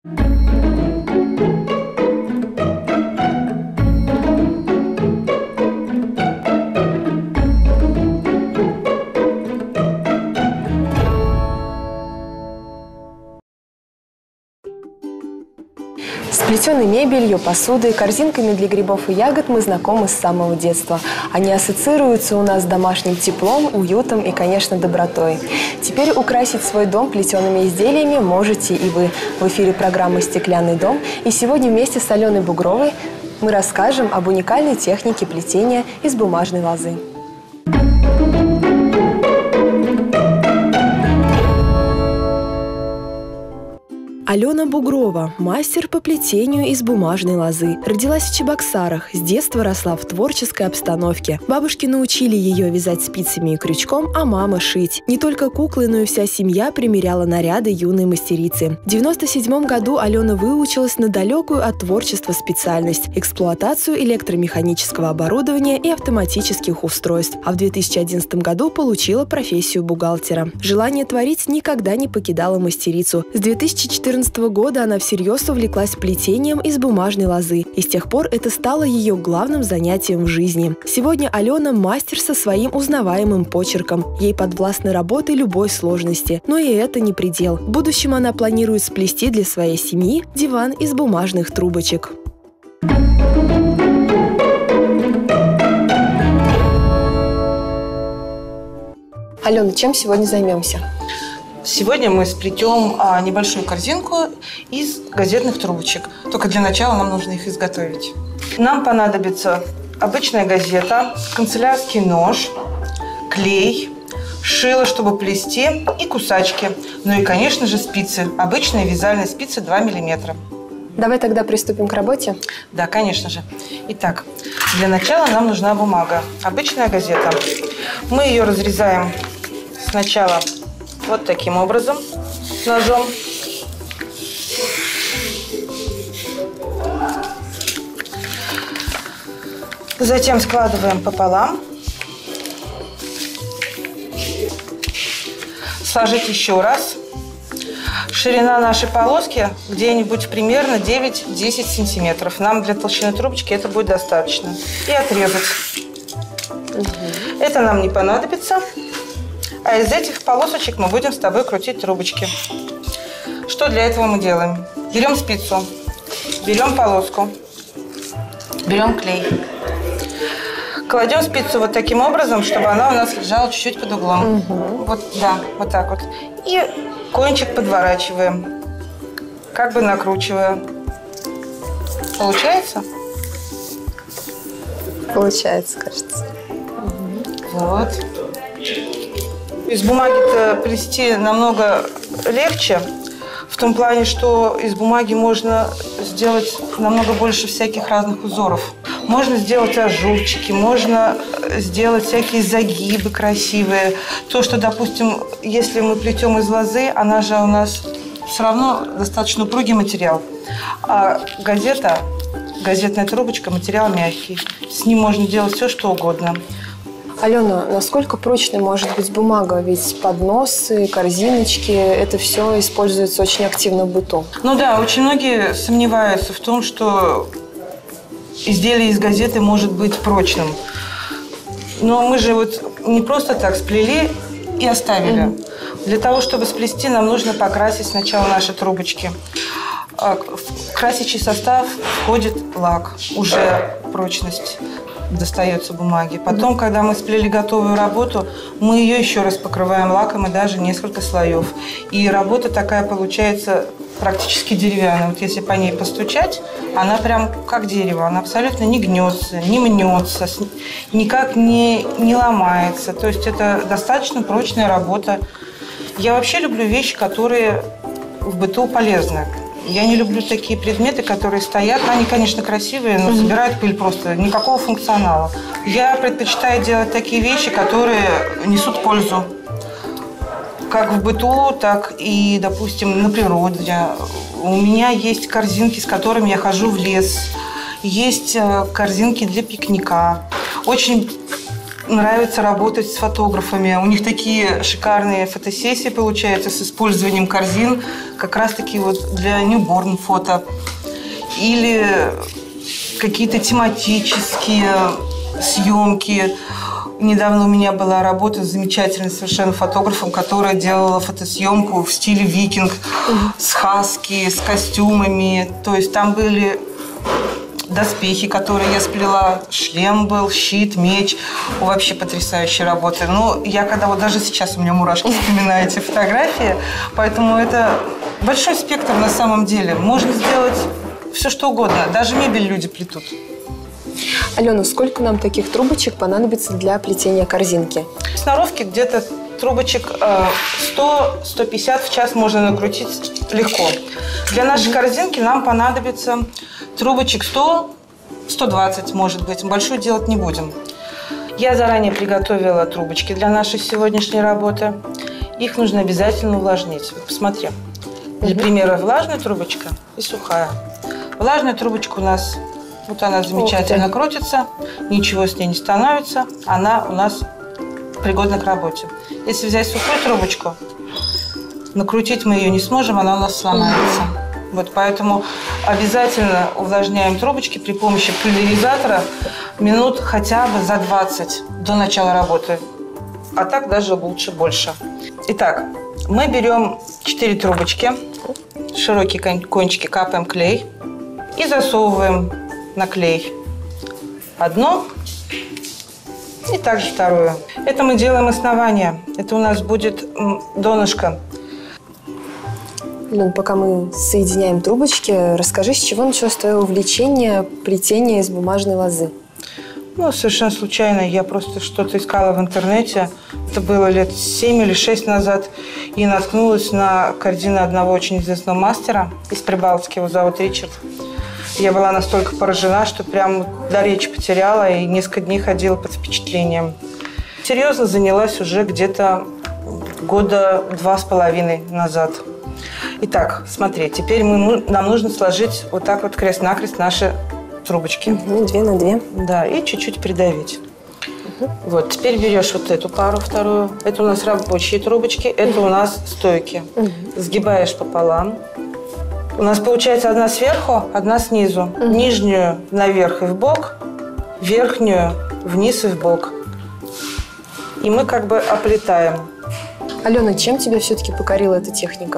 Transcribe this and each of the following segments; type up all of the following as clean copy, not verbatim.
С плетеной мебелью, посудой, корзинками для грибов и ягод мы знакомы с самого детства. Они ассоциируются у нас с домашним теплом, уютом и, конечно, добротой. Теперь украсить свой дом плетеными изделиями можете и вы. В эфире программы «Стеклянный дом». И сегодня вместе с Аленой Бугровой мы расскажем об уникальной технике плетения из бумажной лозы. Алена Бугрова – мастер по плетению из бумажной лозы. Родилась в Чебоксарах, с детства росла в творческой обстановке. Бабушки научили ее вязать спицами и крючком, а мама – шить. Не только куклы, но и вся семья примеряла наряды юной мастерицы. В 1997 году Алена выучилась на далекую от творчества специальность – эксплуатацию электромеханического оборудования и автоматических устройств. А в 2011 году получила профессию бухгалтера. Желание творить никогда не покидало мастерицу. С 2014 года она всерьез увлеклась плетением из бумажной лозы, и с тех пор это стало ее главным занятием в жизни. Сегодня Алена – мастер со своим узнаваемым почерком. Ей подвластны работы любой сложности. Но и это не предел. В будущем она планирует сплести для своей семьи диван из бумажных трубочек. Алена, чем сегодня займемся? Сегодня мы сплетем небольшую корзинку из газетных трубочек. Только для начала нам нужно их изготовить. Нам понадобится обычная газета, канцелярский нож, клей, шило, чтобы плести, и кусачки. Ну и, конечно же, спицы. Обычные вязальные спицы 2 мм. Давай тогда приступим к работе. Да, конечно же. Итак, для начала нам нужна бумага. Обычная газета. Мы ее разрезаем сначала вот таким образом, ножом. Затем складываем пополам. Сложить еще раз. Ширина нашей полоски где-нибудь примерно 9-10 сантиметров. Нам для толщины трубочки это будет достаточно. И отрезать. Это нам не понадобится. А из этих полосочек мы будем с тобой крутить трубочки. Что для этого мы делаем? Берем спицу, берем полоску, берем клей. Кладем спицу вот таким образом, чтобы она у нас лежала чуть-чуть под углом. Вот, да, вот так вот. И кончик подворачиваем, как бы накручивая. Получается? Получается, кажется. Вот. Из бумаги-то плести намного легче, в том плане, что из бумаги можно сделать намного больше всяких разных узоров. Можно сделать ажурчики, можно сделать всякие загибы красивые. То, что, допустим, если мы плетем из лозы, она же у нас все равно достаточно упругий материал. А газетная трубочка – материал мягкий. С ним можно делать все, что угодно. Алена, насколько прочной может быть бумага? Ведь подносы, корзиночки – это все используется очень активно в быту. Ну да, очень многие сомневаются в том, что изделие из газеты может быть прочным. Но мы же вот не просто так сплели и оставили. Для того, чтобы сплести, нам нужно покрасить сначала наши трубочки. В красящий состав входит лак, уже прочность достается бумаге. Потом, когда мы сплели готовую работу, мы ее еще раз покрываем лаком и даже несколько слоев. И работа такая получается практически деревянная. Вот если по ней постучать, она прям как дерево. Она абсолютно не гнется, не мнется, никак не ломается. То есть это достаточно прочная работа. Я вообще люблю вещи, которые в быту полезны. Я не люблю такие предметы, которые стоят. Они, конечно, красивые, но собирают пыль просто. Никакого функционала. Я предпочитаю делать такие вещи, которые несут пользу. Как в быту, так и, допустим, на природе. У меня есть корзинки, с которыми я хожу в лес. Есть корзинки для пикника. Очень нравится работать с фотографами. У них такие шикарные фотосессии получаются с использованием корзин, как раз-таки вот для ньюборн фото. Или какие-то тематические съемки. Недавно у меня была работа с замечательным совершенно фотографом, которая делала фотосъемку в стиле викинг, с хаски, с костюмами. То есть там были доспехи, которые я сплела, шлем был, щит, меч. Вообще потрясающие работы. Но я когда вот даже сейчас у меня мурашки вспоминаю эти фотографии, поэтому это большой спектр на самом деле. Можно сделать все, что угодно. Даже мебель люди плетут. Алена, сколько нам таких трубочек понадобится для плетения корзинки? В сноровке где-то трубочек 100-150 в час можно накрутить легко. Для нашей корзинки нам понадобится трубочек 100-120, может быть. Большую делать не будем. Я заранее приготовила трубочки для нашей сегодняшней работы. Их нужно обязательно увлажнить. Вот посмотри. Для примера влажная трубочка и сухая. Влажная трубочка у нас, вот она замечательно крутится, ничего с ней не становится, она у нас пригодна к работе. Если взять сухую трубочку, накрутить мы ее не сможем, она у нас сломается. Вот поэтому обязательно увлажняем трубочки при помощи пульверизатора минут хотя бы за 20 до начала работы. А так даже лучше больше. Итак, мы берем 4 трубочки, широкие кончики капаем клей и засовываем на клей одну и также вторую. Это мы делаем основание. Это у нас будет донышко. Ну, пока мы соединяем трубочки, расскажи, с чего началось твое увлечение плетения из бумажной лозы? Ну, совершенно случайно. Я просто что-то искала в интернете. Это было лет 7 или 6 назад. И наткнулась на корзину одного очень известного мастера из Прибалтики. Его зовут Ричард. Я была настолько поражена, что прям до речи потеряла и несколько дней ходила под впечатлением. Серьезно занялась уже где-то года 2,5 назад. Итак, смотри, теперь нам нужно сложить вот так вот крест-накрест наши трубочки. 2 на 2. Да, и чуть-чуть придавить. Вот, теперь берешь вот эту пару, вторую. Это у нас рабочие трубочки, это у нас стойки. Сгибаешь пополам. У нас получается одна сверху, одна снизу. Нижнюю наверх и вбок, верхнюю вниз и вбок. И мы как бы оплетаем. Алена, чем тебя все-таки покорила эта техника?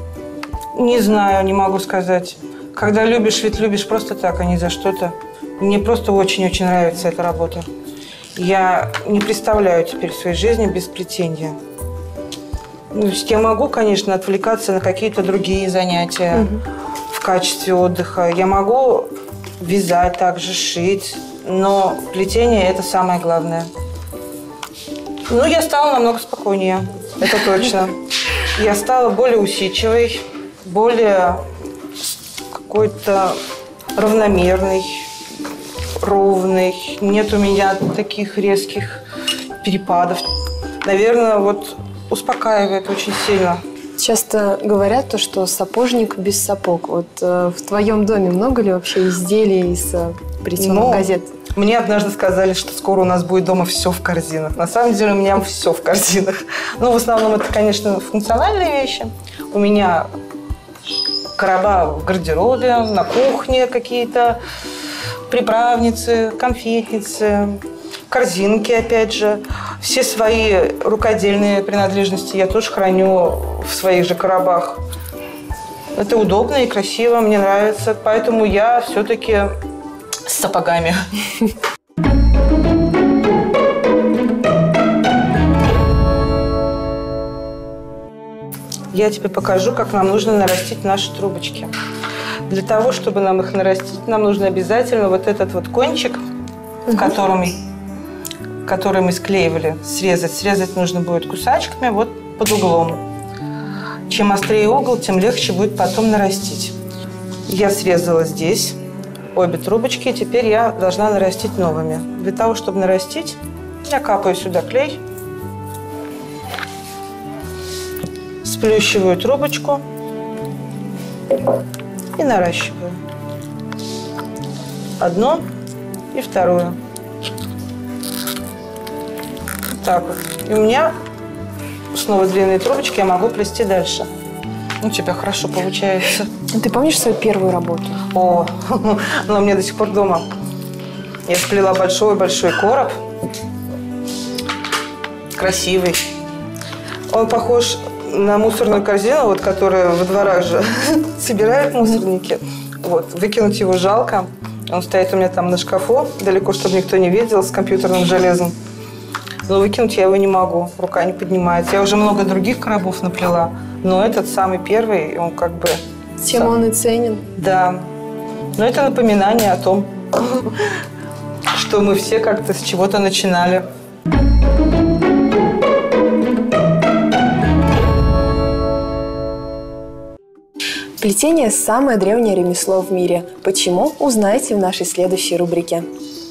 Не знаю, не могу сказать. Когда любишь, ведь любишь просто так, а не за что-то. Мне просто очень-очень нравится эта работа. Я не представляю теперь своей жизни без плетения. То есть я могу, конечно, отвлекаться на какие-то другие занятия в качестве отдыха. Я могу вязать, также шить, но плетение – это самое главное. Ну, я стала намного спокойнее, это точно. Я стала более усидчивой, более какой-то равномерный, ровный. Нет у меня таких резких перепадов. Наверное, вот успокаивает очень сильно. Часто говорят то, что сапожник без сапог. Вот в твоем доме много ли вообще изделий из плетеных газет? Мне однажды сказали, что скоро у нас будет дома все в корзинах. На самом деле у меня все в корзинах. Но в основном это, конечно, функциональные вещи. У меня короба в гардеробе, на кухне какие-то приправницы, конфетницы, корзинки, опять же. Все свои рукодельные принадлежности я тоже храню в своих же коробах. Это удобно и красиво, мне нравится. Поэтому я все-таки с сапогами. Я тебе покажу, как нам нужно нарастить наши трубочки. Для того, чтобы нам их нарастить, нам нужно обязательно вот этот вот кончик, который мы склеивали, срезать. Срезать нужно будет кусачками вот под углом. Чем острее угол, тем легче будет потом нарастить. Я срезала здесь обе трубочки, теперь я должна нарастить новыми. Для того, чтобы нарастить, я капаю сюда клей, сплющиваю трубочку и наращиваю. Одну и вторую. Так вот. И у меня снова длинные трубочки, я могу плести дальше. У тебя хорошо получается. Ты помнишь свою первую работу? О, она у меня до сих пор дома. Я сплела большой-большой короб. Красивый. Он похож на мусорную корзину, вот, которую во дворах же собирают мусорники. Вот, выкинуть его жалко. Он стоит у меня там на шкафу, далеко, чтобы никто не видел, с компьютерным железом. Но выкинуть я его не могу, рука не поднимается. Я уже много других коробов наплела, но этот самый первый, он как бы... Тем он и ценен. Да. Но это напоминание о том, что мы все как-то с чего-то начинали. Плетение – самое древнее ремесло в мире. Почему? Узнаете в нашей следующей рубрике.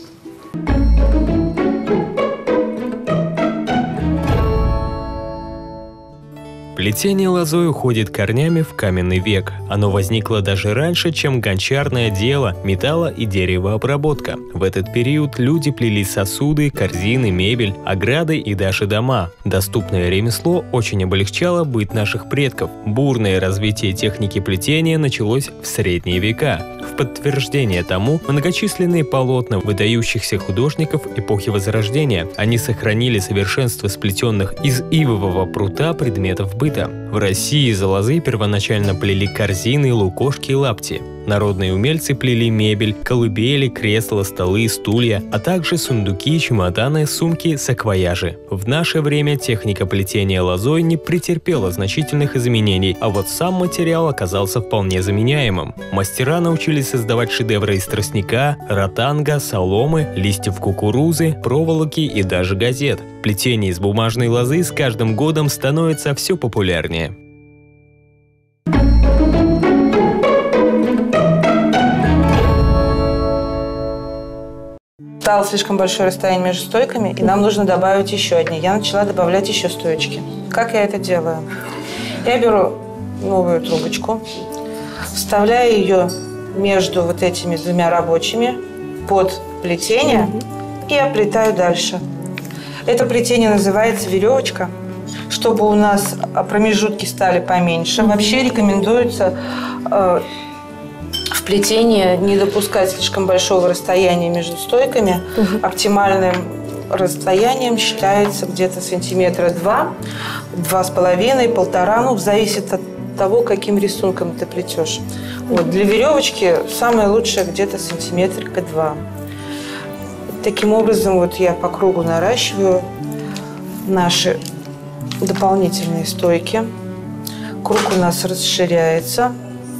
Плетение лозой уходит корнями в каменный век. Оно возникло даже раньше, чем гончарное дело, металла- и деревообработка. В этот период люди плели сосуды, корзины, мебель, ограды и даже дома. Доступное ремесло очень облегчало быт наших предков. Бурное развитие техники плетения началось в средние века. В подтверждение тому многочисленные полотна выдающихся художников эпохи Возрождения. Они сохранили совершенство сплетенных из ивового прута предметов быта. В России из лозы первоначально плели корзины, лукошки и лапти. Народные умельцы плели мебель, колыбели, кресла, столы, стулья, а также сундуки, чемоданы, сумки, саквояжи. В наше время техника плетения лозой не претерпела значительных изменений, а вот сам материал оказался вполне заменяемым. Мастера научились создавать шедевры из тростника, ротанга, соломы, листьев кукурузы, проволоки и даже газет. Плетение из бумажной лозы с каждым годом становится все популярнее. Стало слишком большое расстояние между стойками, и нам нужно добавить еще одни. Я начала добавлять еще стоечки. Как я это делаю? Я беру новую трубочку, вставляю ее между вот этими двумя рабочими под плетение и оплетаю дальше. Это плетение называется веревочка. Чтобы у нас промежутки стали поменьше, вообще рекомендуется в плетении не допускать слишком большого расстояния между стойками. Оптимальным расстоянием считается где-то сантиметра 2, 2,5, 1,5, ну, зависит от того, каким рисунком ты плетешь. Вот, для веревочки самое лучшее где-то сантиметрика 2. Таким образом, вот я по кругу наращиваю наши дополнительные стойки. Круг у нас расширяется,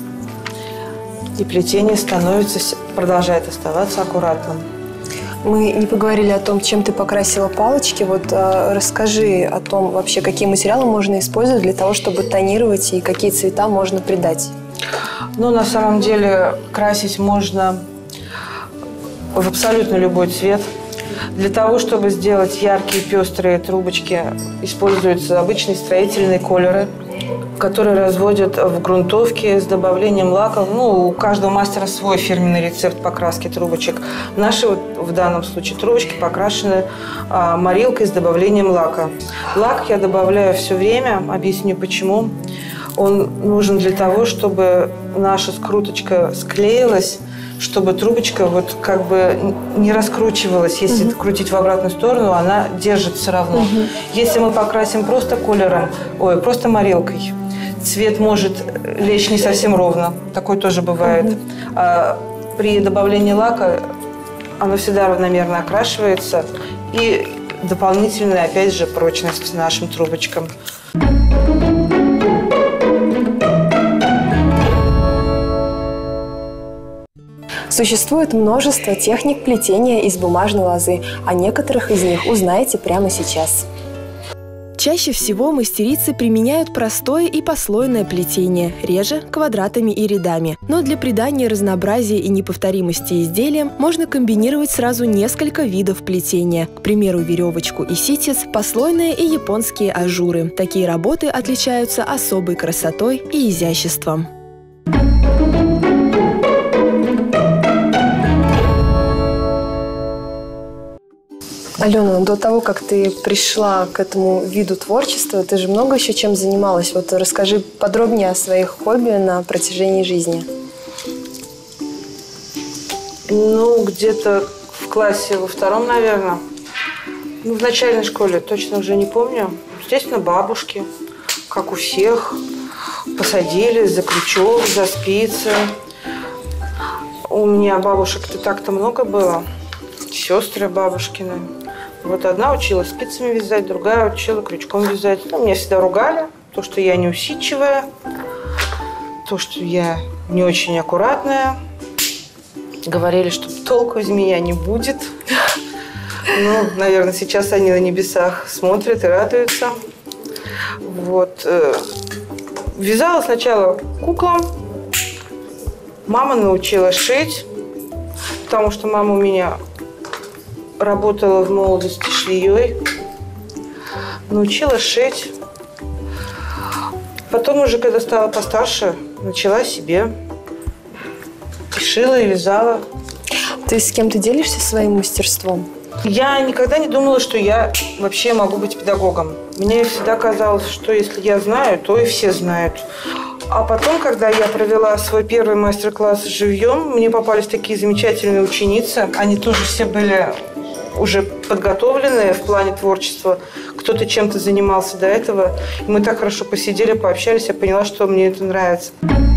и плетение продолжает оставаться аккуратным. Мы не поговорили о том, чем ты покрасила палочки. Вот расскажи о том, вообще, какие материалы можно использовать для того, чтобы тонировать, и какие цвета можно придать. Ну, на самом деле, красить можно в абсолютно любой цвет. Для того, чтобы сделать яркие пестрые трубочки, используются обычные строительные колеры, которые разводят в грунтовке с добавлением лака. Ну, у каждого мастера свой фирменный рецепт покраски трубочек. Наши вот в данном случае трубочки покрашены морилкой с добавлением лака. Лак я добавляю все время, объясню почему. Он нужен для того, чтобы наша скруточка склеилась, чтобы трубочка вот как бы не раскручивалась. Если крутить в обратную сторону, она держит все равно. Если мы покрасим просто колером, просто морилкой, цвет может лечь не совсем ровно. Такое тоже бывает. А при добавлении лака оно всегда равномерно окрашивается. И дополнительная, опять же, прочность нашим трубочкам. Существует множество техник плетения из бумажной лозы. О некоторых из них узнаете прямо сейчас. Чаще всего мастерицы применяют простое и послойное плетение, реже – квадратами и рядами. Но для придания разнообразия и неповторимости изделиям можно комбинировать сразу несколько видов плетения. К примеру, веревочку и ситец, послойные и японские ажуры. Такие работы отличаются особой красотой и изяществом. Алена, до того, как ты пришла к этому виду творчества, ты же много еще чем занималась. Вот расскажи подробнее о своих хобби на протяжении жизни. Ну, где-то в классе во втором, наверное. Ну, в начальной школе, точно уже не помню. Естественно, бабушки, как у всех, посадили за крючок, за спицы. У меня бабушек-то так-то много было. Сестры бабушкины. Вот одна учила спицами вязать, другая учила крючком вязать. Ну, меня всегда ругали. То, что я неусидчивая, то, что я не очень аккуратная. Говорили, что толку из меня не будет. Ну, наверное, сейчас они на небесах смотрят и радуются. Вот. Вязала сначала куклам. Мама научила шить, потому что мама у меня работала в молодости швеей. Научила шить. Потом уже, когда стала постарше, начала себе. И шила, и вязала. Ты с кем-то делишься своим мастерством? Я никогда не думала, что я вообще могу быть педагогом. Мне всегда казалось, что если я знаю, то и все знают. А потом, когда я провела свой первый мастер-класс живьем, мне попались такие замечательные ученицы. Они тоже все были уже подготовленные в плане творчества. Кто-то чем-то занимался до этого. И мы так хорошо посидели, пообщались. Я поняла, что мне это нравится.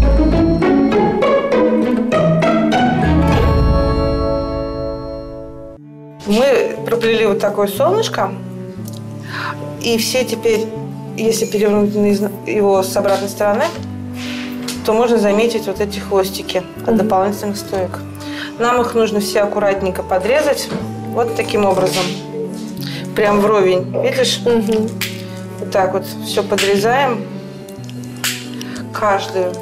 Мы проплели вот такое солнышко. И все теперь, если перевернуть его с обратной стороны, то можно заметить вот эти хвостики от дополнительных стоек. Нам их нужно все аккуратненько подрезать. Вот таким образом. Прям вровень. Видишь? Вот так вот все подрезаем. Каждую.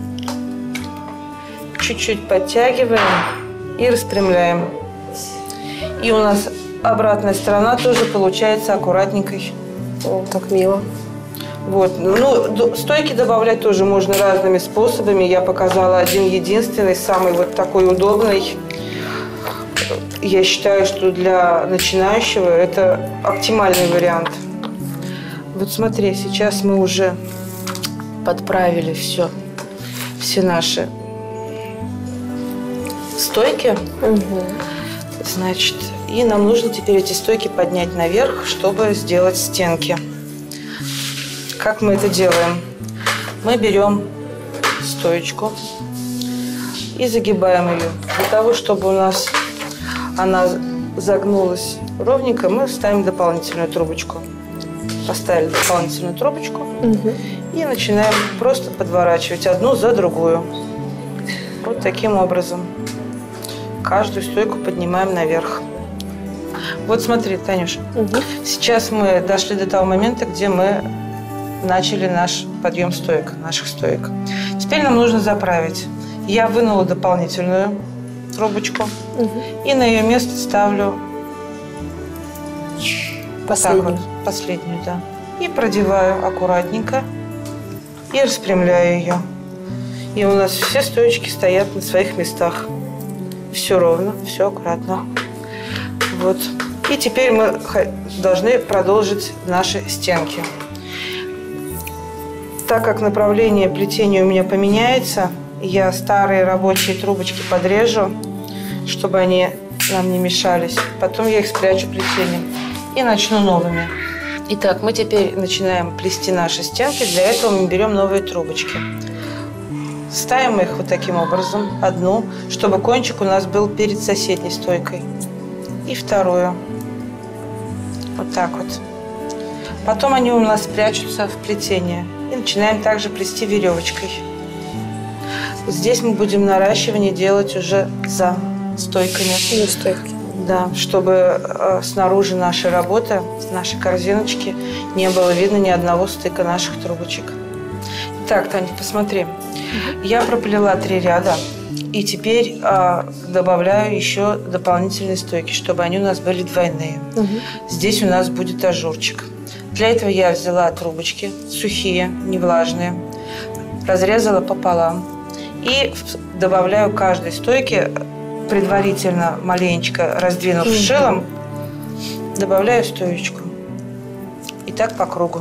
Чуть-чуть подтягиваем и распрямляем. И у нас обратная сторона тоже получается аккуратненькой. О, так мило. Вот. Ну, стойки добавлять тоже можно разными способами. Я показала один единственный, самый вот такой удобный. Я считаю, что для начинающего это оптимальный вариант. Вот смотри, сейчас мы уже подправили все наши стойки. Значит, и нам нужно теперь эти стойки поднять наверх, чтобы сделать стенки. Как мы это делаем? Мы берем стоечку и загибаем ее. Для того, чтобы у нас она загнулась ровненько, мы ставим дополнительную трубочку. Поставили дополнительную трубочку и начинаем просто подворачивать одну за другую. Вот таким образом. Каждую стойку поднимаем наверх. Вот смотри, Танюш, сейчас мы дошли до того момента, где мы начали наш подъем стоек, наших стоек. Теперь нам нужно заправить. Я вынула дополнительную трубочку и на ее место ставлю последнюю. Вот, последнюю, да. И продеваю аккуратненько и распрямляю ее. И у нас все стоечки стоят на своих местах. Все ровно, все аккуратно. Вот. И теперь мы должны продолжить наши стенки. Так как направление плетения у меня поменяется, я старые рабочие трубочки подрежу, чтобы они нам не мешались. Потом я их спрячу плетением и начну новыми. Итак, мы теперь начинаем плести наши стенки. Для этого мы берем новые трубочки. Ставим их вот таким образом. Одну, чтобы кончик у нас был перед соседней стойкой. И вторую. Вот так вот. Потом они у нас прячутся в плетение. И начинаем также плести веревочкой. Здесь мы будем наращивание делать уже за стойками. За стойки. Да, чтобы снаружи нашей работы, нашей корзиночки, не было видно ни одного стыка наших трубочек. Так, Таня, посмотри. Я проплела 3 ряда. И теперь добавляю еще дополнительные стойки, чтобы они у нас были двойные. Здесь у нас будет ажурчик. Для этого я взяла трубочки сухие, не влажные, разрезала пополам и добавляю к каждой стойке, предварительно маленечко раздвинув шилом, добавляю стоечку. И так по кругу.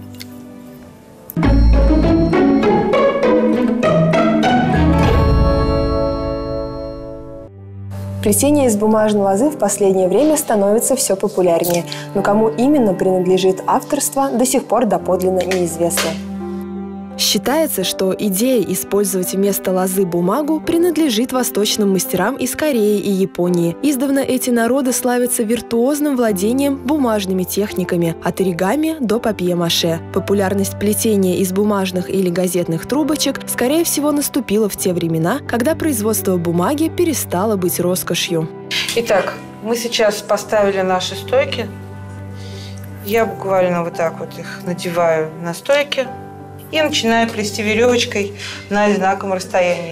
Плетение из бумажной лозы в последнее время становится все популярнее, но кому именно принадлежит авторство, до сих пор доподлинно неизвестно. Считается, что идея использовать вместо лозы бумагу принадлежит восточным мастерам из Кореи и Японии. Издавна эти народы славятся виртуозным владением бумажными техниками от оригами до папье-маше. Популярность плетения из бумажных или газетных трубочек, скорее всего, наступила в те времена, когда производство бумаги перестало быть роскошью. Итак, мы сейчас поставили наши стойки. Я буквально вот так вот их надеваю на стойки. И начинаю плести веревочкой на одинаковом расстоянии.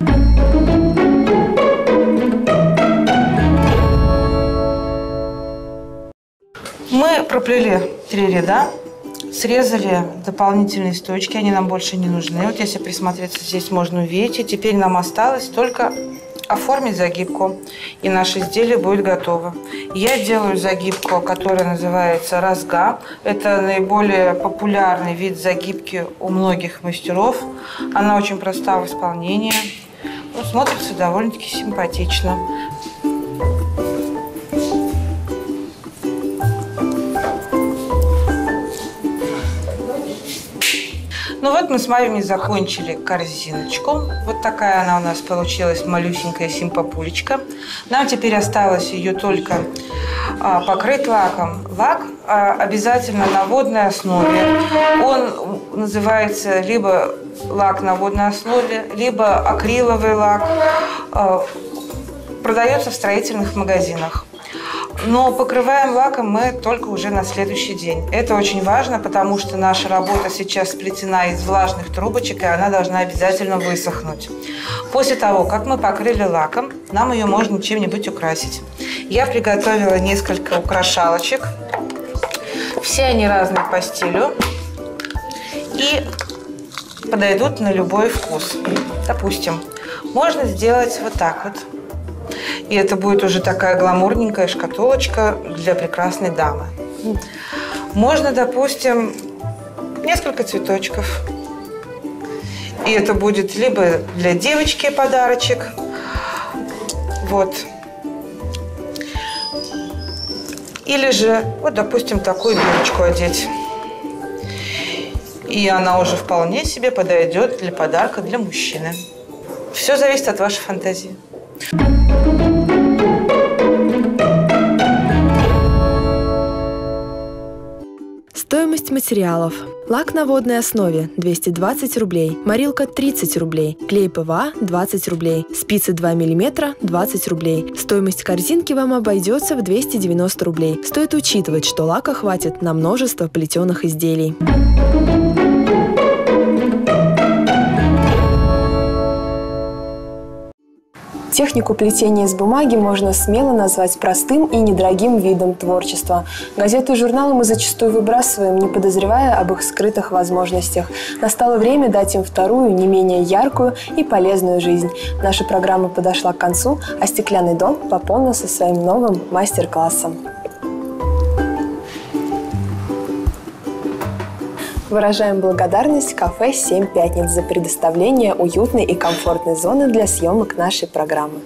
Мы проплели 3 ряда, срезали дополнительные стойки, они нам больше не нужны. Вот если присмотреться, здесь можно увидеть. И теперь нам осталось только оформить загибку, и наше изделие будет готово. Я делаю загибку, которая называется разга. Это наиболее популярный вид загибки у многих мастеров. Она очень проста в исполнении. Ну, смотрится довольно-таки симпатично. Ну вот мы с вами закончили корзиночку. Вот такая она у нас получилась, малюсенькая симпапулечка. Нам теперь осталось ее только покрыть лаком. Лак обязательно на водной основе. Он называется либо лак на водной основе, либо акриловый лак. Продается в строительных магазинах. Но покрываем лаком мы только уже на следующий день. Это очень важно, потому что наша работа сейчас сплетена из влажных трубочек, и она должна обязательно высохнуть. После того, как мы покрыли лаком, нам ее можно чем-нибудь украсить. Я приготовила несколько украшалочек. Все они разные по стилю и подойдут на любой вкус. Допустим, можно сделать вот так вот. И это будет уже такая гламурненькая шкатулочка для прекрасной дамы. Можно, допустим, несколько цветочков. И это будет либо для девочки подарочек. Вот. Или же, вот, допустим, такую бирочку одеть. И она уже вполне себе подойдет для подарка для мужчины. Все зависит от вашей фантазии. Стоимость материалов. Лак на водной основе – 220 рублей, морилка – 30 рублей, клей ПВА – 20 рублей, спицы 2 мм – 20 рублей. Стоимость корзинки вам обойдется в 290 рублей. Стоит учитывать, что лака хватит на множество плетеных изделий. Технику плетения из бумаги можно смело назвать простым и недорогим видом творчества. Газеты и журналы мы зачастую выбрасываем, не подозревая об их скрытых возможностях. Настало время дать им вторую, не менее яркую и полезную жизнь. Наша программа подошла к концу, а «Стеклянный дом» пополнился своим новым мастер-классом. Выражаем благодарность кафе «7 пятниц» за предоставление уютной и комфортной зоны для съемок нашей программы.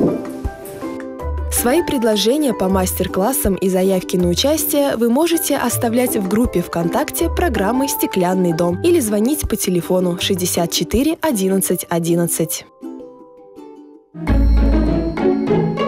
Свои предложения по мастер-классам и заявки на участие вы можете оставлять в группе ВКонтакте программы «Стеклянный дом» или звонить по телефону 64 11 11.